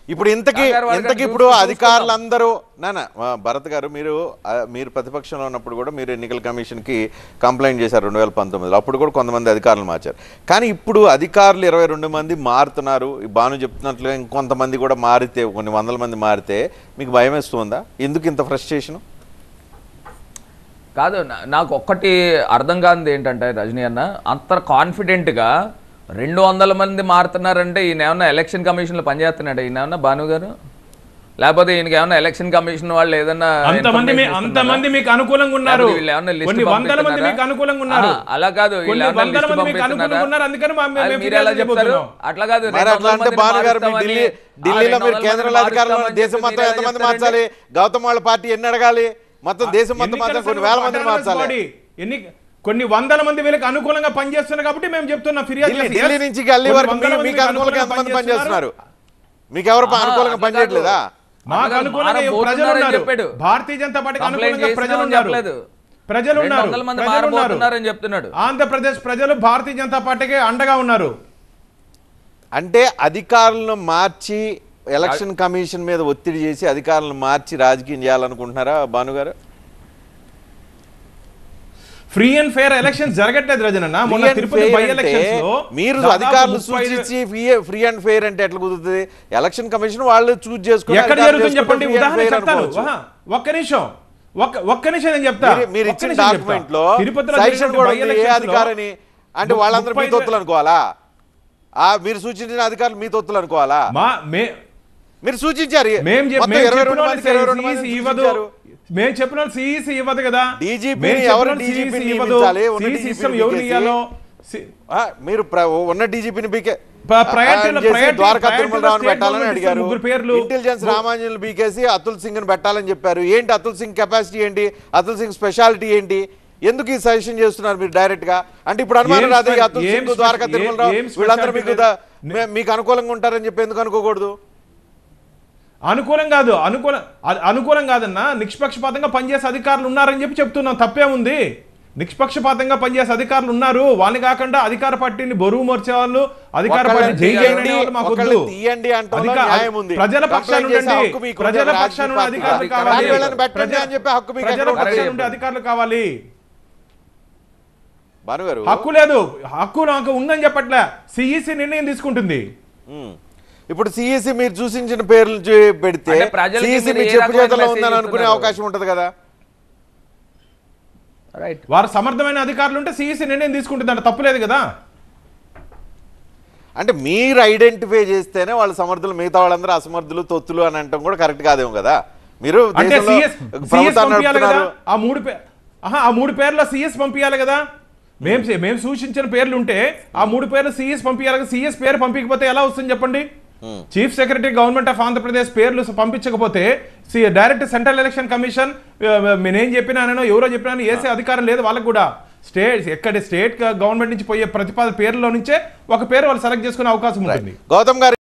ఇప్పుడు ఇంతకీ ఇప్పుడు అధికారులందరూ భరత్ గారు మీరు ప్రతిపక్షంలో ఉన్నప్పుడు కూడా మీరు ఎన్నికల కమిషన్కి కంప్లైంట్ చేశారు 2019లో. అప్పుడు కూడా కొంతమంది అధికారులు మార్చారు. కానీ ఇప్పుడు అధికారులు 22 మంది మారుతున్నారు. భాను చెప్తున్నట్లుగా ఇంకొంతమంది కూడా మారితే, కొన్ని వందల మంది మారితే మీకు భయం వేస్తుందా? ఎందుకు ఇంత ఫ్రస్ట్రేషన్? కాదు, నాకు ఒక్కటి అర్థం కానిది ఏంటంటే రజనీ అన్న, అంత కాన్ఫిడెంట్గా 200 మంది మారుతున్నారంటే ఈయన ఏమన్నా ఎలక్షన్ కమిషన్లో పనిచేస్తున్నాడు? ఈయన ఏమన్నా భాను గారు, లేకపోతే ఈయనకి ఏమన్నా ఎలక్షన్ కమిషన్ వాళ్ళు ఏదన్నా అంతమంది మీకు అనుకూలంగా ఉన్నారు, అలా కాదు మీరు ఎలా చెప్తారు? అట్లా కాదు. ఢిల్లీలో మీరు కేంద్ర అధికారులు దేశం మొత్తం ఎంతమంది మార్చాలి? గౌతమ్ వాళ్ళ పార్టీ ఎన్ని అడగాలి? మొత్తం దేశం మొత్తం కొన్ని వేల మంది మార్చాలి. కొన్ని వందల మంది వీళ్ళకి అనుకూలంగా పనిచేస్తున్నారు కాబట్టి మేము చెప్తున్నాం. ఫిర్యాదు ఢిల్లీ నుంచి గల్లీ వరకు మీకు అనుకూలంగా ఎంతమంది పనిచేస్తున్నారు? మీకు ఎవరు అనుకూలంగా పనిచేయట్లేదా? మాకు అనుకూలంగా ప్రజలు ఉన్నారు. భారతీయ జనతా పార్టీకి అనుకూలంగా ప్రజలు ఉన్నారు. ఆంధ్రప్రదేశ్ ప్రజలు భారతీయ జనతా పార్టీకి అండగా ఉన్నారు. అంటే అధికారులను మార్చి ఎలక్షన్ కమిషన్ మీద ఒత్తిడి చేసి అధికారులను మార్చి రాజకీయం చేయాలనుకుంటున్నారా భాను గారు? ఫ్రీ అండ్ ఫెయిర్ ఎలక్షన్ జరగట్లేదు రజనన్న. మొన్న తిరుపతి బై ఎలక్షన్స్ లో మీరు అధికారులు సూచించి ఫ్రీ అండ్ ఫెయిర్ అంటే ఎట్లా కుదురుతుంది? ఎలక్షన్ కమిషన్ వాళ్ళు చూజ్ చేసుకుని ఎక్కడ జరుగుతుంది చెప్పండి. ఉదాహరణ చెప్తాను, ఒక్క నిమిషం నేను చెప్తా. మీరు ఇచ్చిన డాక్యుమెంట్ లో ఏ అధికారిని అంటే వాళ్ళందరూ మీ తొత్తులు అనుకోవాలా? మీరు సూచించిన అధికారులు మీ తొత్తులు అనుకోవాలా? మీరు సూచించారు. మేము చెప్పిన సిఈసి ఇవ్వదు కదా. మీరు ఉన్న డీజీపీని ద్వారకా తిరుమలరావుని పెట్టాలని అడిగారు. ఇంటెలిజెన్స్ రామాంజన్ బీకేసి అతుల్ సింగ్ ని పెట్టాలని చెప్పారు. ఏంటి అతుల్ సింగ్ కెపాసిటీ ఏంటి? అతుల్ సింగ్ స్పెషాలిటీ ఏంటి? ఎందుకు ఈ సజెషన్ చేస్తున్నారు మీరు డైరెక్ట్ గా? అంటే ఇప్పుడు అనుమానం రాదు, అతుల్ సింగ్ ద్వారకా తిరుమలరావు వీళ్ళందరూ మీకు అనుకూలంగా ఉంటారని చెప్పి ఎందుకు అనుకోకూడదు? అనుకూలం కాదన్నా. నిష్పక్షపాతంగా పనిచేసే అధికారులు ఉన్నారని చెప్పి చెప్తున్నాం. తప్పేముంది? నిష్పక్షపాతంగా పనిచేసే అధికారులు ఉన్నారు. వాళ్ళని కాకుండా అధికార పార్టీని బరువు మోర్చే వాళ్ళు, అధికార పార్టీ ప్రజల పక్షాన అధికారులు కావాలి. హక్కు లేదు, హక్కు నాకు ఉందని చెప్పట్లే. సిఈసి నిర్ణయం తీసుకుంటుంది. ఇప్పుడు సిఈసి మీరు సూచించిన పేర్లు పెడితే సిఈసి మీ చెప్పు చేతలో ఉందని అనుకునే అవకాశం ఉంటది కదా. వారు సమర్థమైన అధికారులు ఉంటే సిఈసి నిర్ణయం తీసుకుంటుంది అంటే తప్పులేదు కదా. అంటే మీరు ఐడెంటిఫై చేస్తేనే వాళ్ళు సమర్థులు, మిగతా వాళ్ళందరూ అసమర్థులు, తొత్తులు అని అంటాం కూడా కరెక్ట్ కాదేమో కదా. మీరు ఆ మూడు పేర్ల సిఎస్ పంపించాలి కదా. మేము సూచించిన పేర్లు ఉంటే ఆ 3 పేర్లు సిఎస్ పంపించాలి. సిఎస్ పేరు పంపించకపోతే ఎలా వస్తుంది చెప్పండి? Chief secretary government of Andhra Pradesh పేర్లు పంపించకపోతే డైరెక్ట్ సెంట్రల్ ఎలక్షన్ కమిషన్ నేను చెప్పినానో ఎవరో చెప్పినానో వేసే అధికారం లేదు వాళ్ళకు కూడా. స్టేట్ గవర్నమెంట్ నుంచి పోయే ప్రతిపాదన పేర్లో నుంచే ఒక పేరు వాళ్ళు సెలెక్ట్ చేసుకునే అవకాశం ఉంటుంది. గౌతమ్ గారు